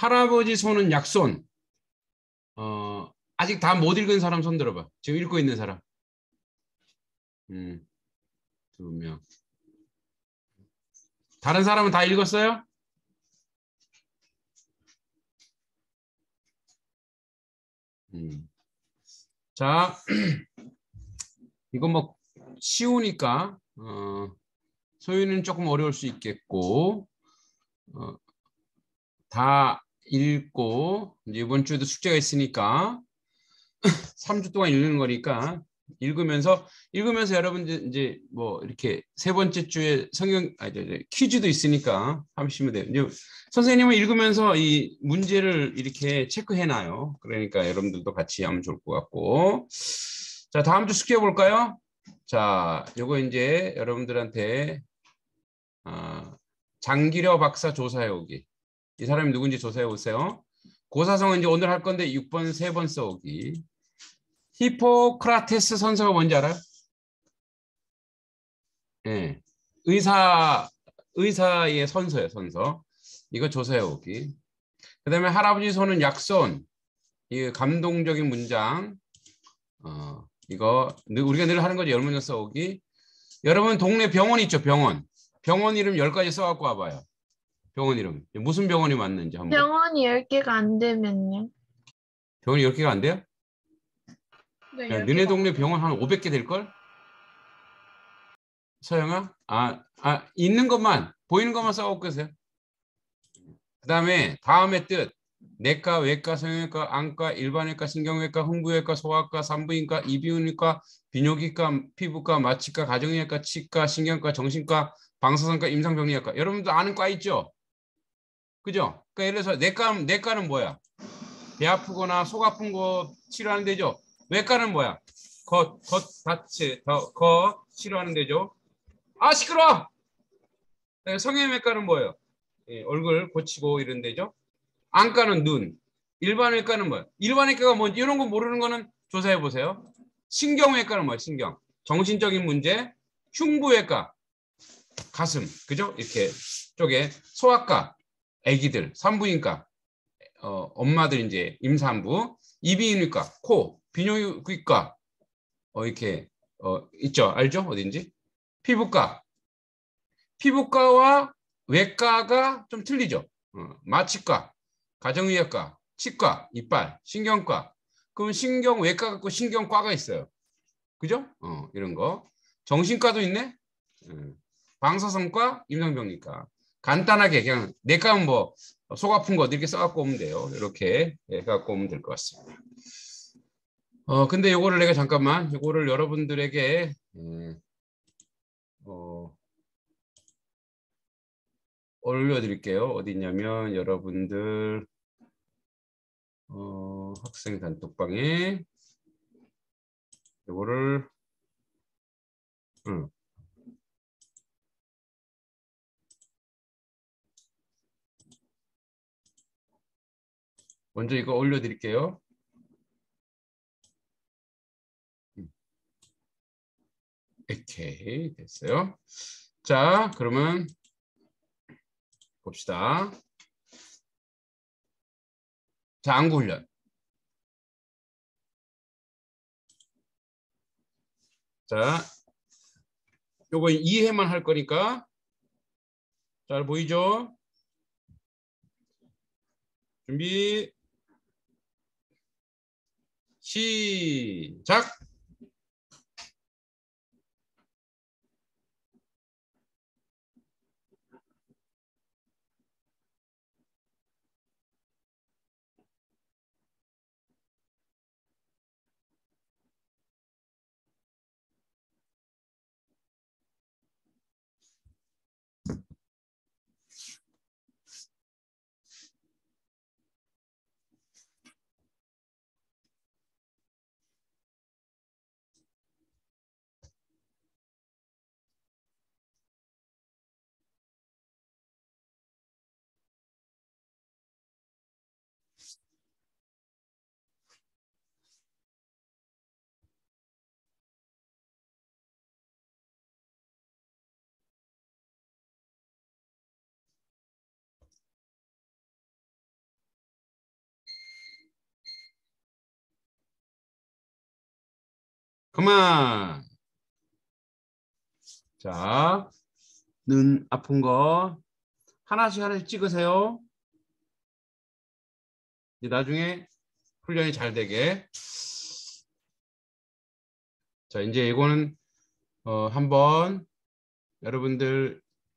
할아버지 손은 약손. 아직 다 못 읽은 사람 손 들어봐. 지금 읽고 있는 사람. 2명. 다른 사람은 다 읽었어요? 자, 이건 뭐 쉬우니까 소유는 조금 어려울 수 있겠고 다 읽고 이제 이번 주에도 숙제가 있으니까 3주 동안 읽는 거니까 읽으면서 여러분들 이제 뭐 이렇게 세 번째 주에 퀴즈도 있으니까 하시면 돼요. 이제 선생님은 읽으면서 이 문제를 이렇게 체크해 놔요. 그러니까 여러분들도 같이 하면 좋을 것 같고. 자, 다음 주 숙제 볼까요? 자, 요거 이제 여러분들한테 장기려 박사 조사해 오기. 이 사람이 누군지 조사해 오세요. 고사성은 이제 오늘 할 건데 6번 3번 써오기. 히포크라테스 선서가 뭔지 알아요? 네. 의사의 선서예요, 선서. 이거 조사해 오기. 그 다음에 할아버지 손은 약손. 이 감동적인 문장. 이거 우리가 늘 하는 거죠. 열문자 써오기. 여러분 동네 병원 있죠, 병원. 병원 이름 10가지 써갖고 와봐요. 병원 이름. 무슨 병원이 맞는지 한번. 병원이 10개가 안 되면요? 병원이 10개가 안 돼요? 네, 야, 10개가 너네 안 동네 돼요. 병원 한 500개 될걸? 서영아? 있는 것만, 보이는 것만 써갖고 계세요. 그 다음에 뜻. 내과, 외과, 성형외과, 안과, 일반외과, 신경외과, 흥부외과, 소아과, 산부인과, 이비인후과, 비뇨기과, 피부과, 마취과, 가정의학과, 치과, 신경과, 정신과, 방사선과, 임상병리학과. 여러분도 아는 과 있죠? 그죠? 그러니까 예를 들어서 내과는 뭐야? 배 아프거나 속 아픈 거 치료하는 데죠. 외과는 뭐야? 겉 치료하는 데죠. 아, 시끄러워! 성형외과는 뭐예요? 얼굴 고치고 이런 데죠. 안과는 눈. 일반외과는 뭐야? 일반외과가 뭔지 이런 거 모르는 거는 조사해 보세요. 신경외과는 뭐야? 신경. 정신적인 문제. 흉부외과. 가슴. 그죠? 이렇게 쪽에 소아과. 아기들. 산부인과. 엄마들 이제 임산부. 이비인후과. 코. 비뇨기과. 이렇게 있죠. 알죠? 어딘지? 피부과. 피부과와 외과가 좀 틀리죠. 마취과, 가정의학과, 치과, 이빨, 신경과. 그럼 신경외과 갖고 신경과가 있어요. 그죠? 이런 거. 정신과도 있네. 방사선과, 임상병리과. 간단하게 그냥 내과는 뭐 속 아픈 거 이렇게 써갖고 오면 돼요. 이렇게 해갖고 오면 될 것 같습니다. 근데 요거를 내가 잠깐만 요거를 여러분들에게 올려드릴게요. 어디 있냐면 여러분들 학생 단톡방에 이거를 먼저 이거 올려드릴게요. 오케이 됐어요. 자 그러면 봅시다. 자 안구 훈련. 자 요거 이해만 할 거니까 잘 보이죠? 준비 시작. 그만. 자, 눈 아픈 거 하나씩 하나씩 찍으세요. 이제 나중에 훈련이 잘 되게. 자, 이제 이거는 한번 여러분들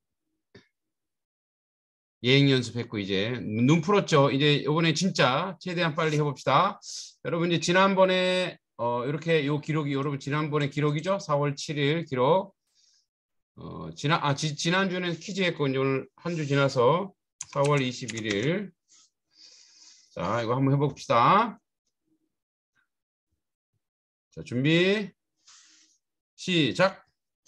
예행 연습했고 이제 눈 풀었죠. 이제 이번에 진짜 최대한 빨리 해봅시다. 여러분 이제 지난번에 이렇게 요 기록이 여러분 지난번에 기록이죠. 4월 7일 기록. 지난주에는 퀴즈 했고 이제 오늘 한 주 지나서 4월 21일. 자, 이거 한번 해봅시다. 자, 준비 시작.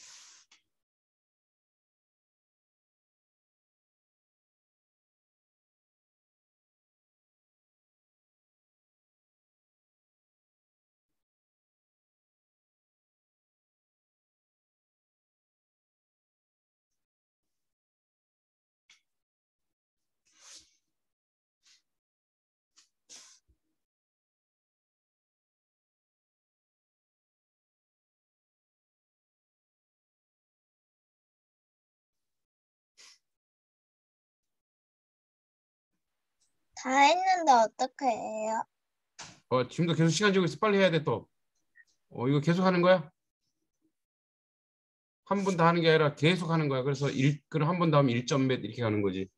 다 했는데 어떻게 해요? 지금도 계속 시간 주고 있어. 빨리 해야 돼 또. 이거 계속 하는 거야? 한 번 더 하는 게 아니라 계속 하는 거야. 그래서 그럼 한 번 더 하면 1점 몇 이렇게 가는 거지.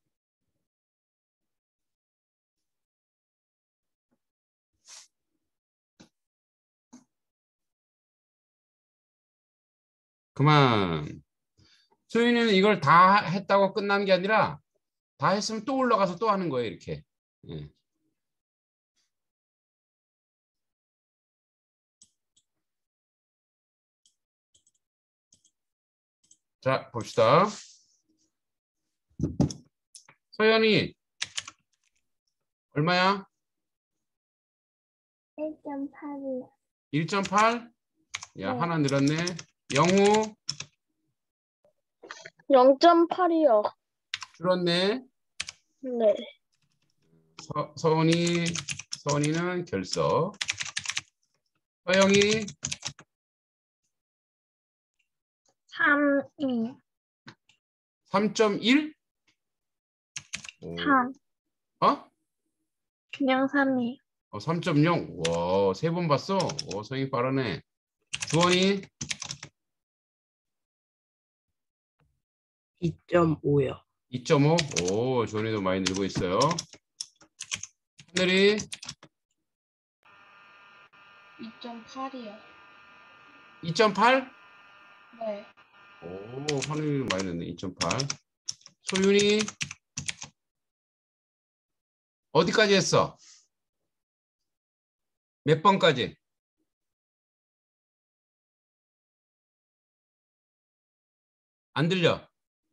그만. 소윤이는 이걸 다 했다고 끝난 게 아니라 다 했으면 또 올라가서 또 하는 거예요. 이렇게. 예. 자, 봅시다. 소연이 얼마야? 1.8이요. 1.8? 야, 네. 하나 늘었네. 영우 0.8이요. 줄었네. 네. 서원이는 결석. 서영이 3이 3.1? 3. 그냥 3이 3.0. 와, 세 번 봤어. 서영이 빠르네. 주원이 2.5요. 2.5. 오, 주원이도 많이 늘고 있어요. 하늘이 2.8이요. 2.8? 네. 오, 하늘이 많이 늘네. 2.8. 소윤이 어디까지 했어? 몇 번까지? 안 들려?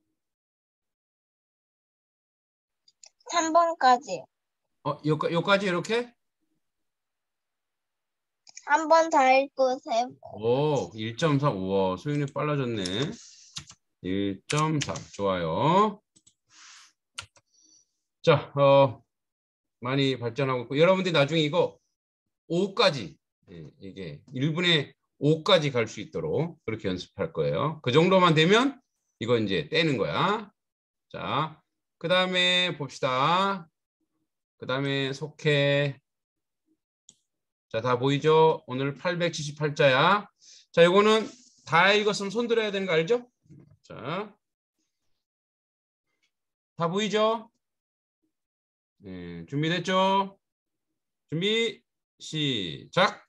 3번까지. 요까지 이렇게? 한 번 다 읽고 세 번. 오, 1.4. 우와, 소윤이 빨라졌네. 1.4. 좋아요. 자, 많이 발전하고 있고 여러분들이 나중에 이거 5까지 이게 1분의 5까지 갈 수 있도록 그렇게 연습할 거예요. 그 정도만 되면 이거 이제 떼는 거야. 자, 그 다음에 봅시다. 그 다음에 속해. 자, 다 보이죠? 오늘 878자야. 자, 이거는 다 읽었으면 손 들어야 되는 거 알죠? 자, 다 보이죠? 네, 준비됐죠? 준비 시작.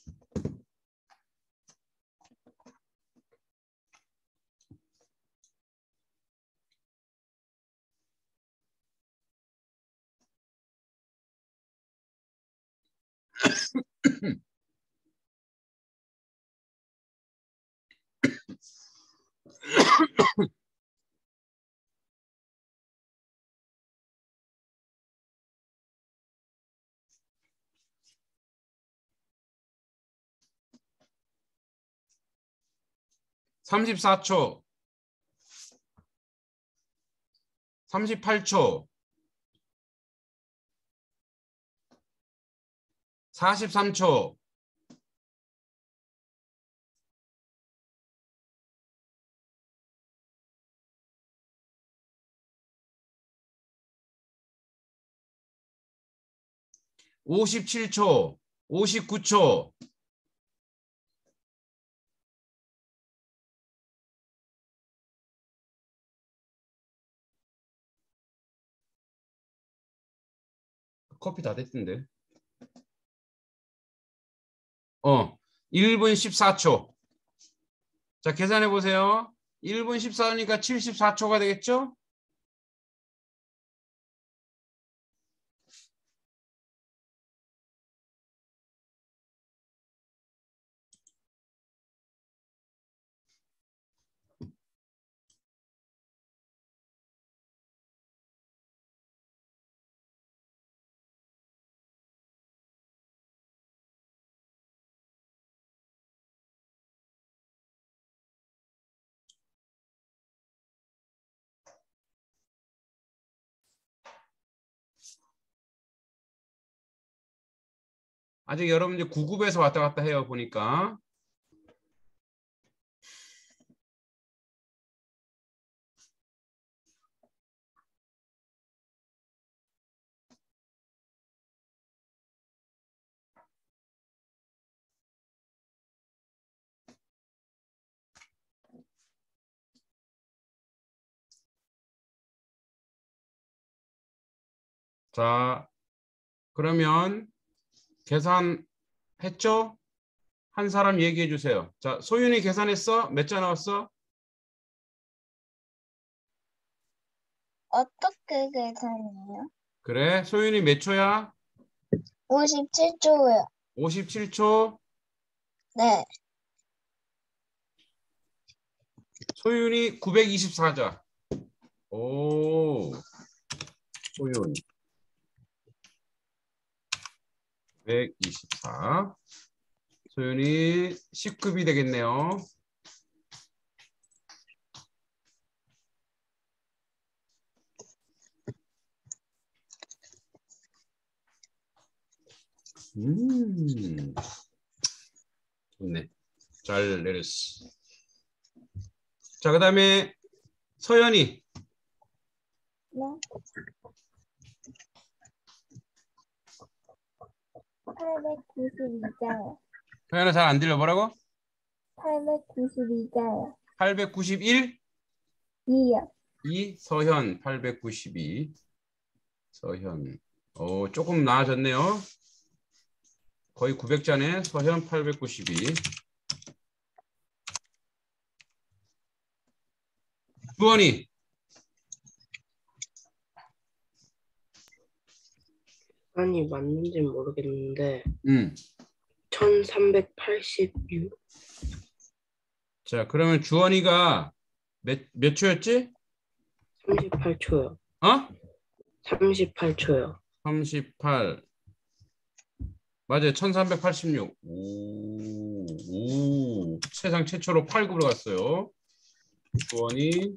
(34초) (38초) 43초 57초, 59초. 커피 다 됐던데. 1분 14초. 자, 계산해 보세요. 1분 14초니까 74초가 되겠죠? 아직 여러분들 9급에서 왔다 갔다 해요, 보니까. 자, 그러면 계산했죠? 한 사람 얘기해 주세요. 자, 소윤이 계산했어? 몇 자 나왔어? 어떻게 계산해요? 그래, 소윤이 몇 초야? 57초요. 57초. 네. 소윤이 924자. 오, 소윤 124. 소윤이 10급이 되겠네요. 좋네. 잘 내렸어. 자, 그 다음에 서연이. 네. 892자요. 서연아 잘 안 들려. 뭐라고? 892자요. 891? 2요. 2. 서현 892. 서현. 조금 나아졌네요. 거의 900자네. 서현 892. 주원이. 아니 맞는지 모르겠는데 1386. 자, 그러면 주원이가 몇 초였지? 38초요. 어? 38초요. 38. 맞아요. 1386. 오. 세상 최초로 8급으로 갔어요. 주원이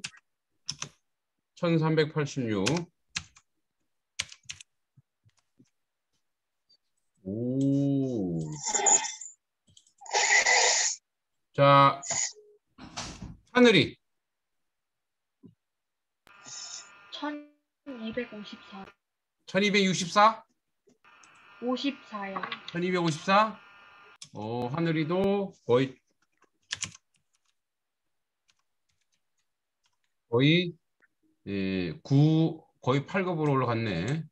1386. 오. 자, 하늘이 1254. 1264? 54요. 1254? 하늘이도 거의 8급으로 올라갔네.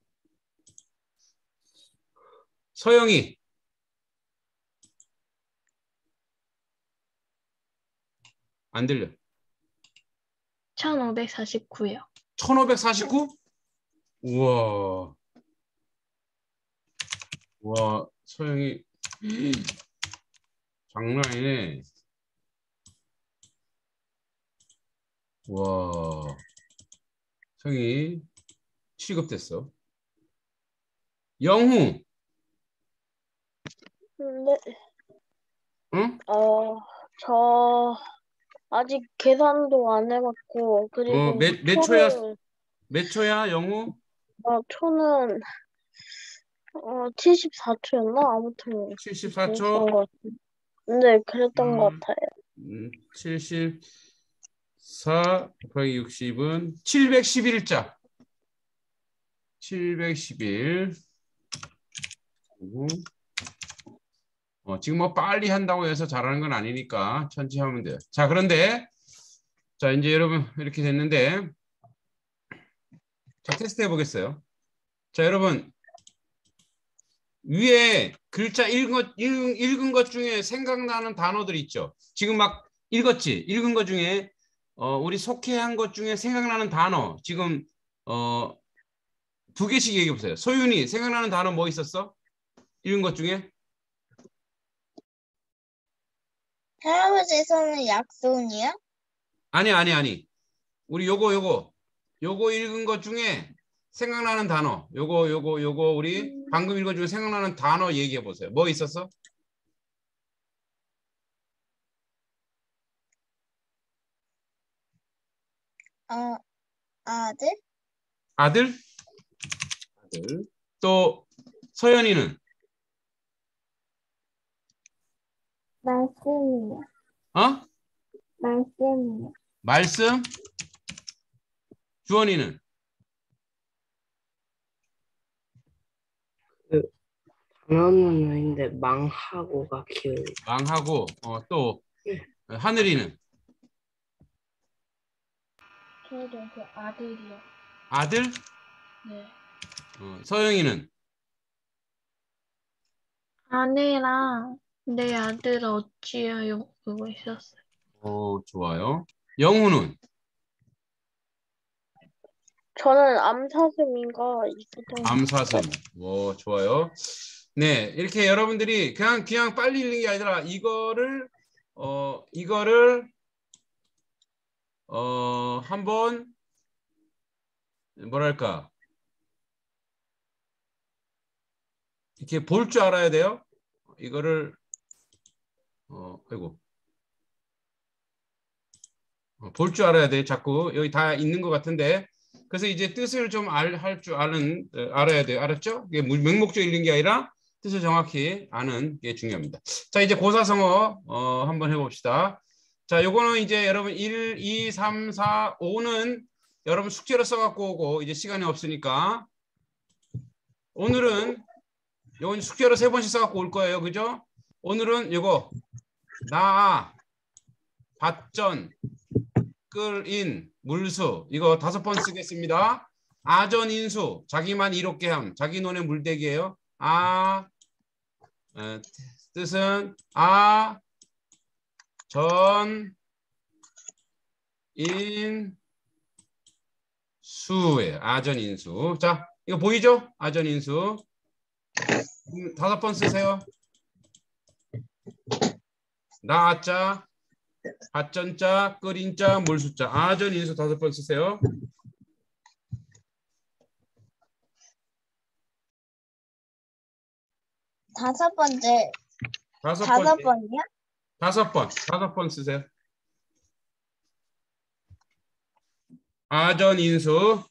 서영이 안 들려. 1549요. 1549? 우와. 와, 서영이 장난 아니네. 와, 서영이 7급 됐어. 영후. 네, 응? 저 아직 계산도 안 해봤고, 그리고 몇 초야? 몇 초야, 영후? 초는 74초였나? 아무튼 그랬던 74초? 것 같아요. 네, 그랬던 것 같아요. 74 곱하기 60은 711자. 711. 지금 뭐 빨리 한다고 해서 잘하는 건 아니니까 천천히 하면 돼요. 자, 그런데 자, 이제 여러분 이렇게 됐는데 자, 테스트 해보겠어요. 자, 여러분 위에 글자 읽은 것 중에 생각나는 단어들 있죠. 지금 막 읽었지? 읽은 것 중에 우리 속해한 것 중에 생각나는 단어 지금 두 개씩 얘기해 보세요. 소윤이 생각나는 단어 뭐 있었어? 읽은 것 중에? 할아버지 손은 약손이요? 아니. 우리 요거 읽은 것 중에 생각나는 단어. 요거 우리 방금 읽은 것 중에 생각나는 단어 얘기해 보세요. 뭐 있었어? 아들? 아들? 아들. 또 서연이는? 말씀이요. 어? 말씀이요. 말씀? 주원이는? 그 단어는 아닌데 망하고가 기억이. 망하고 또 하늘이는? 저도 그 아들이요. 아들? 네. 서영이는? 아내랑 내 아들 어찌해요? 그거 있었어요. 좋아요. 영우는? 저는 암사슴인가 있었던 것 암사슴. 같아요. 좋아요. 네, 이렇게 여러분들이 그냥 빨리 읽는 게 아니라 이거를 한번 뭐랄까 이렇게 볼 줄 알아야 돼요. 이거를 아이고 볼 줄 알아야 돼. 자꾸 여기 다 있는 것 같은데. 그래서 이제 뜻을 좀 할 줄 알아야 돼요. 알았죠? 이게 맹목적 읽는 게 아니라 뜻을 정확히 아는 게 중요합니다. 자, 이제 고사성어 한번 해봅시다. 자, 요거는 이제 여러분 1, 2, 3, 4, 5는 여러분 숙제로 써갖고 오고 이제 시간이 없으니까 오늘은 요건 숙제로 3번씩 써갖고 올 거예요. 그죠? 오늘은 요거 나, 밭전, 끌인, 물수 이거 5번 쓰겠습니다. 아전인수 자기만 이롭게 함 자기 눈에 물대기예요. 뜻은 전, 인, 수예요. 아전인수. 자, 이거 보이죠? 아전인수. 5번 쓰세요. 나자, 밭전자, 끓인자, 물수자. 아전인수 5번 쓰세요. 다섯 번째. 다섯 다섯 번째. 번이요? 5번 쓰세요. 아전인수.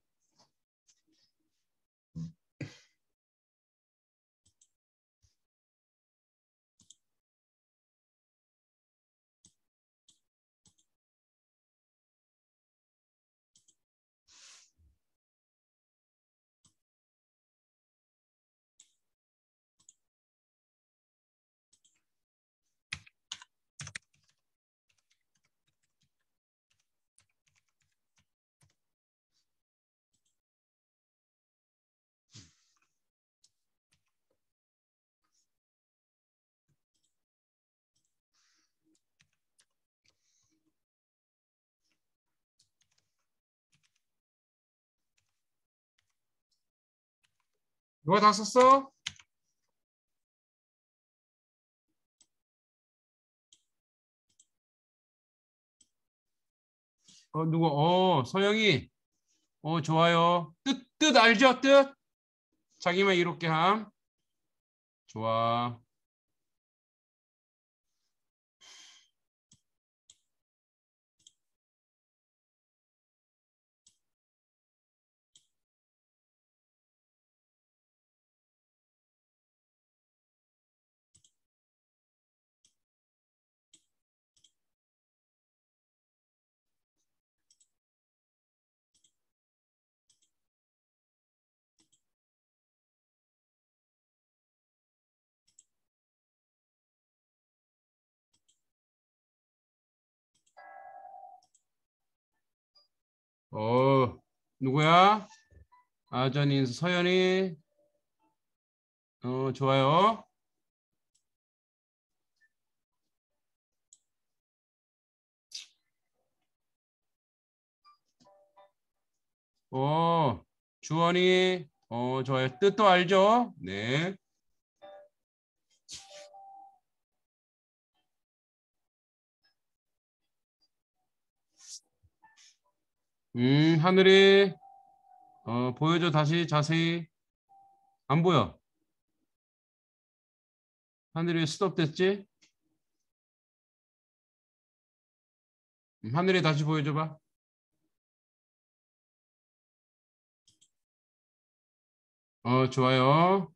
누가 다 썼어? 누구? 서영이. 좋아요. 뜻 알죠? 뜻? 자기만 이롭게 함. 좋아. 누구야? 아전인 서연이. 좋아요. 주원이. 좋아요. 뜻도 알죠? 네. 하늘이. 보여줘 다시 자세히. 안 보여. 하늘이 스톱 됐지? 하늘이 다시 보여줘봐. 좋아요.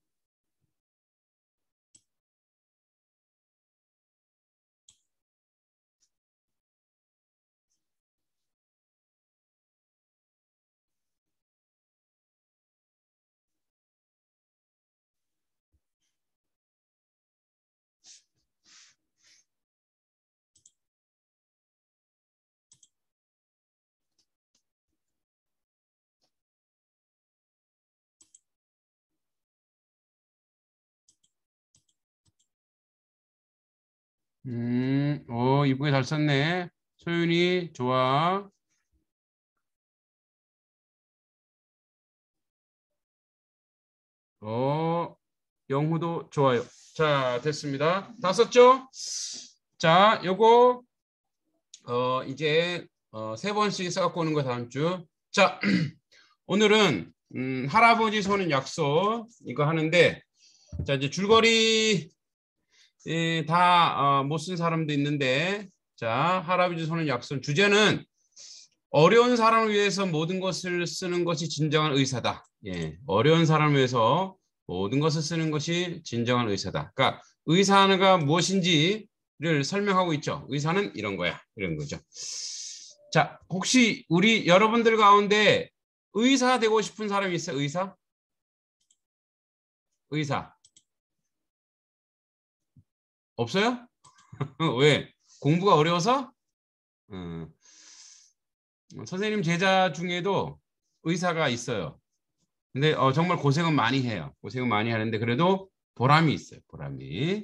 이쁘게 잘 썼네. 소윤이 좋아. 영후도 좋아요. 자, 됐습니다. 다 썼죠? 자, 요거 이제 세 번씩 써갖고 오는 거 다음 주. 자, 오늘은 할아버지 손은 약속 이거 하는데, 자 이제 줄거리 다 못 쓴 사람도 있는데, 자 할아버지 손은 약속 주제는 어려운 사람을 위해서 모든 것을 쓰는 것이 진정한 의사다. 예, 어려운 사람을 위해서 모든 것을 쓰는 것이 진정한 의사다. 그러니까 의사가 무엇인지를 설명하고 있죠. 의사는 이런 거야, 이런 거죠. 자, 혹시 우리 여러분들 가운데 의사 되고 싶은 사람이 있어요? 의사? 의사 없어요? 왜? 공부가 어려워서? 선생님 제자 중에도 의사가 있어요. 근데 정말 고생은 많이 해요. 고생은 많이 하는데 그래도 보람이 있어요. 보람이.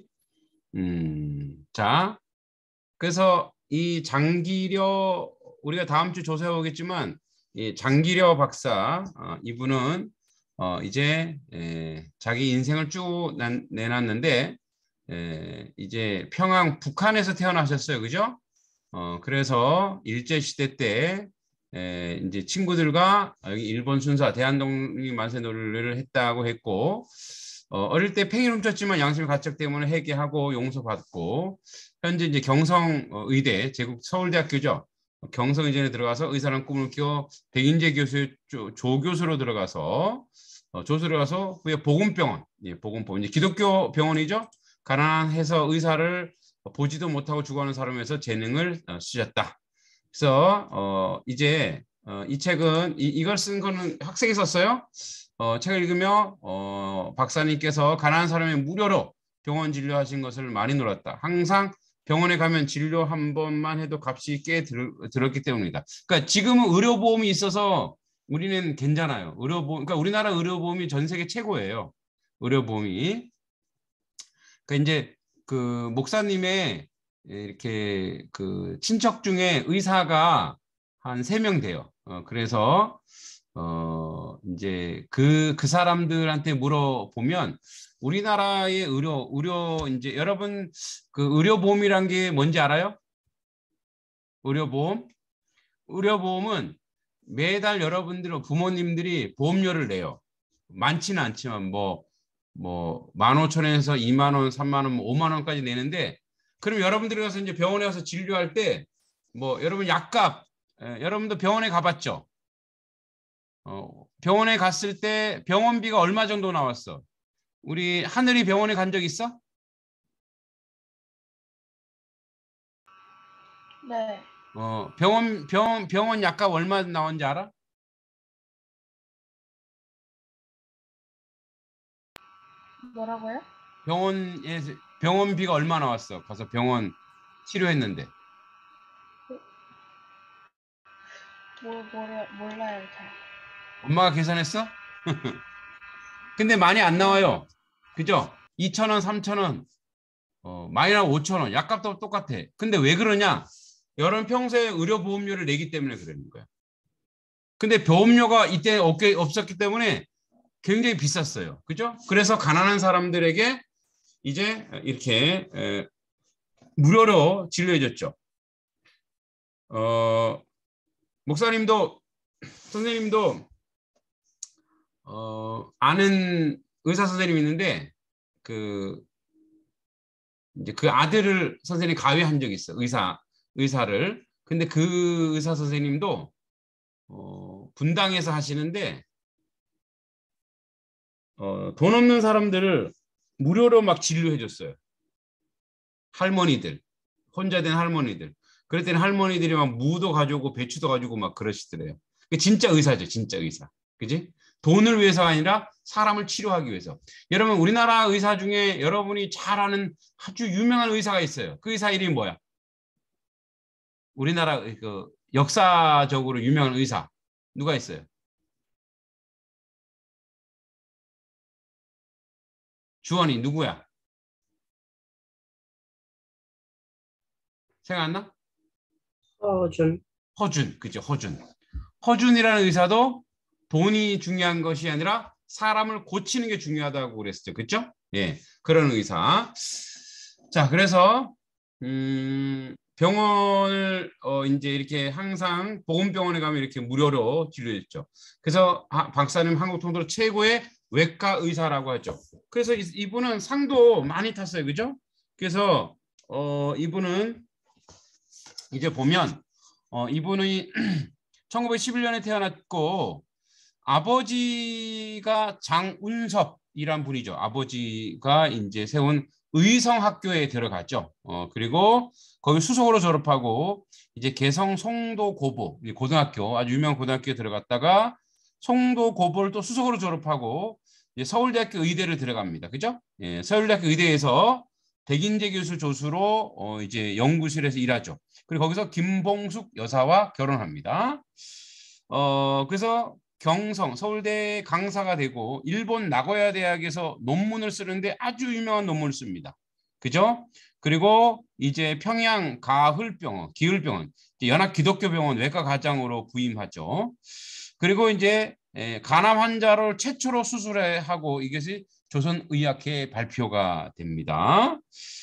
자, 그래서 이 장기려, 우리가 다음 주 조사해 보겠지만 이 장기려 박사, 이분은 이제 자기 인생을 쭉 내놨는데 이제 평양 북한에서 태어나셨어요. 그죠? 그래서 일제시대 때 이제 친구들과 여기 일본 순사 대한독립 만세 노래를 했다고 했고, 어릴 때 팽이를 훔쳤지만 양심 가책 때문에 회개하고 용서받고, 현재 이제 경성 의대 제국 서울대학교죠. 경성의대에 들어가서 의사라는 꿈을 키워 백인재 교수 조교수로 들어가서 조수로 가서 후에 보건병원, 예, 보건병원 이제 기독교 병원이죠. 가난해서 의사를 보지도 못하고 죽어가는 사람에서 재능을 쓰셨다. 그래서 이제 이 책은 이걸 쓴 거는 학생이 썼어요. 책을 읽으며 박사님께서 가난한 사람의 무료로 병원 진료하신 것을 많이 놀았다. 항상 병원에 가면 진료 한 번만 해도 값이 꽤 들었기 때문이다. 그러니까 지금은 의료보험이 있어서 우리는 괜찮아요. 의료보험, 그러니까 우리나라 의료보험이 전 세계 최고예요. 의료보험이. 그러니까 이제 그 목사님의 이렇게 그 친척 중에 의사가 한 3명 돼요. 그래서 이제 그 사람들한테 물어보면 우리나라의 의료 이제 여러분 그 의료보험이란 게 뭔지 알아요? 의료보험? 의료보험은 매달 여러분들 부모님들이 보험료를 내요. 많지는 않지만 뭐 15,000원에서 2만 원, 3만 원, 5만 원까지 내는데, 그럼 여러분들이 가서 이제 병원에 가서 진료할 때 뭐 여러분 약값, 여러분도 병원에 가봤죠? 병원에 갔을 때 병원비가 얼마 정도 나왔어? 우리 하늘이 병원에 간 적 있어? 네. 병원 약값 얼마 나온지 알아? 뭐라고요? 병원비가 얼마 나왔어? 가서 병원 치료했는데. 몰라요, 잘. 엄마가 계산했어? 근데 많이 안 나와요. 그죠? 2,000원, 3,000원, 많이 나와 5,000원. 약값도 똑같아. 근데 왜 그러냐? 여러분 평소에 의료보험료를 내기 때문에 그러는 거야. 근데 보험료가 이때 없었기 때문에 굉장히 비쌌어요. 그죠? 그래서 가난한 사람들에게 이제 이렇게 무료로 진료해줬죠. 목사님도 선생님도 아는 의사 선생님이 있는데 이제 그 아들을 선생님이 가외한 적이 있어. 의사를. 근데 그 의사 선생님도 분당에서 하시는데 돈 없는 사람들을 무료로 막 진료해 줬어요. 할머니들, 혼자 된 할머니들. 그랬더니 할머니들이 막 무도 가지고 배추도 가지고 막 그러시더래요. 진짜 의사죠, 진짜 의사. 그지? 돈을 위해서가 아니라 사람을 치료하기 위해서. 여러분, 우리나라 의사 중에 여러분이 잘 아는 아주 유명한 의사가 있어요. 그 의사 이름이 뭐야? 우리나라 그 역사적으로 유명한 의사. 누가 있어요? 주원이 누구야? 생각 안 나? 허준, 그죠? 허준이라는 의사도 돈이 중요한 것이 아니라 사람을 고치는 게 중요하다고 그랬었죠. 그렇죠? 예, 그런 의사. 자, 그래서 병원을 이제 이렇게 항상 보건병원에 가면 이렇게 무료로 진료했죠. 그래서 박사님 한국 통틀어 최고의 외과 의사라고 하죠. 그래서 이분은 상도 많이 탔어요. 그죠? 그래서 이분은 이제 보면 이분이 1911년에 태어났고 아버지가 장운섭이란 분이죠. 아버지가 이제 세운 의성학교에 들어갔죠. 그리고 거기 수석으로 졸업하고 이제 개성 송도고보 고등학교 아주 유명한 고등학교에 들어갔다가 송도고보를 또 수석으로 졸업하고 이제 서울대학교 의대를 들어갑니다. 그죠? 예, 서울대학교 의대에서 백인재 교수 조수로 이제 연구실에서 일하죠. 그리고 거기서 김봉숙 여사와 결혼합니다. 그래서 서울대 강사가 되고 일본 나고야 대학에서 논문을 쓰는데 아주 유명한 논문을 씁니다. 그죠? 그리고 이제 평양 기을병원, 연합기독교병원 외과과장으로 부임하죠. 그리고 이제 간암 환자를 최초로 수술하고 이것이 조선의학회 발표가 됩니다.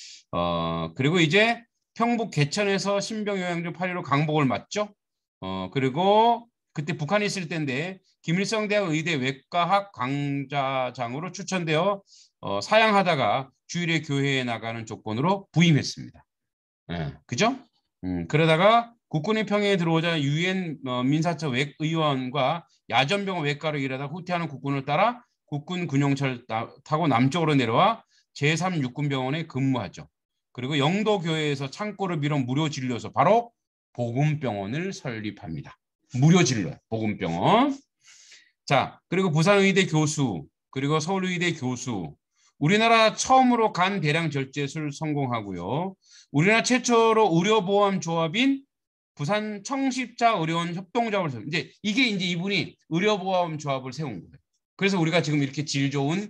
그리고 이제 평북 개천에서 신병요양주 8.15 강복을 맞죠. 그리고 그때 북한에 있을 때인데 김일성 대학 의대 외과학 강좌장으로 추천되어 사양하다가 주일에 교회에 나가는 조건으로 부임했습니다. 그죠? 그러다가 국군의 평양에 들어오자 유엔 민사처 의원과 야전병원 외과로 일하다 후퇴하는 국군을 따라 국군 군용차를 타고 남쪽으로 내려와 제3육군병원에 근무하죠. 그리고 영도교회에서 창고를 빌어 무료 진료소 바로 복음병원을 설립합니다. 무료 진료, 복음병원. 자, 그리고 부산의대 교수, 그리고 서울의대 교수, 우리나라 처음으로 간 대량 절제술 성공하고요. 우리나라 최초로 의료보험 조합인 부산 청십자 의료원 협동조합을 세운. 이게 이분이 의료보험 조합을 세운 거예요. 그래서 우리가 지금 이렇게 질 좋은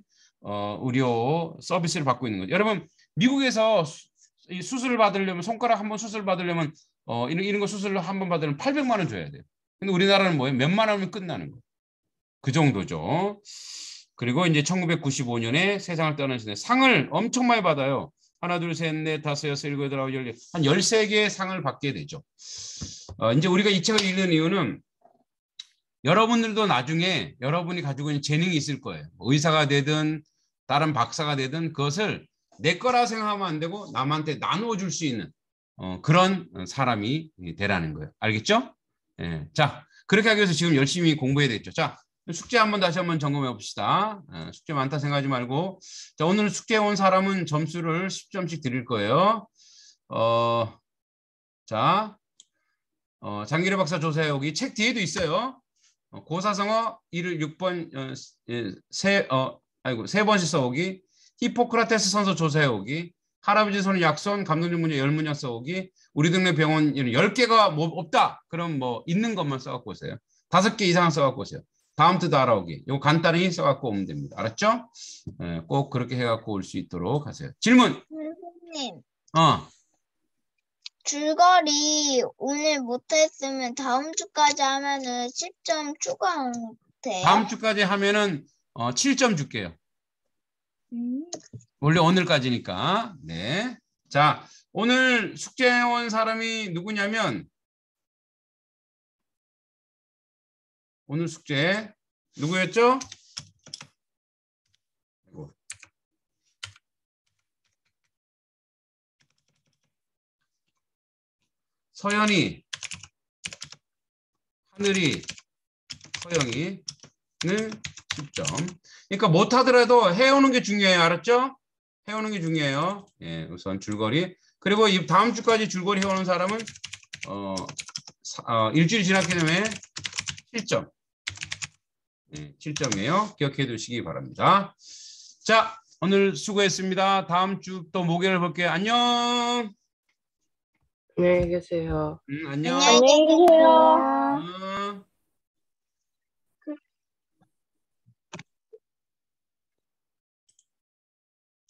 의료 서비스를 받고 있는 거죠. 여러분, 미국에서 이 수술을 받으려면 손가락 한번 수술 받으려면 이런 거 수술을 한번 받으려면 800만 원 줘야 돼요. 근데 우리나라는 뭐예요? 몇만 원이면 끝나는 거예요. 그 정도죠. 그리고 이제 1995년에 세상을 떠나시는 상을 엄청 많이 받아요. 하나, 둘, 셋, 넷, 다섯, 여섯, 일곱, 여덟, 아홉, 열, 한 13개의 상을 받게 되죠. 이제 우리가 이 책을 읽는 이유는 여러분들도 나중에 여러분이 가지고 있는 재능이 있을 거예요. 의사가 되든 다른 박사가 되든 그것을 내 거라 생각하면 안 되고 남한테 나누어 줄 수 있는 그런 사람이 되라는 거예요. 알겠죠? 예. 자, 그렇게 하기 위해서 지금 열심히 공부해야 되겠죠. 자, 숙제 다시 한번 점검해 봅시다. 숙제 많다 생각하지 말고. 자, 오늘 숙제 온 사람은 점수를 10점씩 드릴 거예요. 자, 장기래 박사 조사해 오기 책 뒤에도 있어요. 고사성어 1을 6번 세 번씩 써오기, 히포크라테스 선서 조사해 오기, 할아버지 손에 약손, 감독님 문제 10문장 써오기. 우리 동네 병원 10개가 뭐 없다. 그럼 뭐 있는 것만 써갖고 오세요. 5개 이상 써갖고 오세요. 다음 뜻 알아오기. 이거 간단히 써갖고 오면 됩니다. 알았죠? 꼭 그렇게 해갖고 올 수 있도록 하세요. 질문. 선생님, 어. 줄거리 오늘 못했으면 다음 주까지 하면은 10점 추가하면 돼요? 다음 주까지 하면은 7점 줄게요. 원래 오늘까지니까. 네. 자, 오늘 숙제해온 사람이 누구냐면 오늘 숙제 누구였죠? 서연이, 하늘이, 서영이는 10점. 그러니까 못하더라도 해오는 게 중요해요. 알았죠? 해오는 게 중요해요. 예, 우선 줄거리. 그리고 이 다음 주까지 줄거리 해오는 사람은 일주일 지났기 때문에 7점. 네, 7점이에요. 기억해 두시기 바랍니다. 자, 오늘 수고했습니다. 다음 주 또 목요일 볼게요. 안녕. 안녕히 계세요. 안녕. 안녕히 계세요. 어.